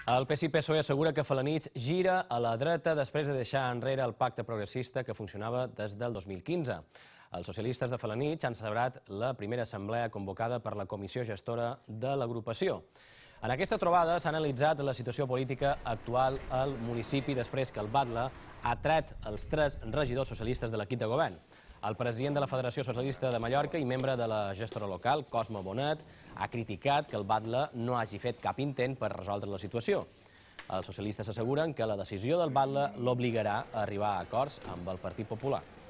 El PSI-PSOE assegura que Felanitx gira a la dreta després de deixar enrere el pacte progressista que funcionava des del 2015. Els socialistes de Felanitx han celebrat la primera assemblea convocada per la comissió gestora de l'agrupació. En aquesta trobada s'ha analitzat la situació política actual al municipi després que el Batlle ha tret els 3 regidors socialistes de l'equip de govern. El president de la Federació Socialista de Mallorca i membre de la gestora local, Cosmo Bonet, ha criticat que el Batlle no hagi fet cap intent per resoldre la situació. Els socialistes asseguren que la decisió del Batlle l'obligarà a arribar a acords amb el Partit Popular.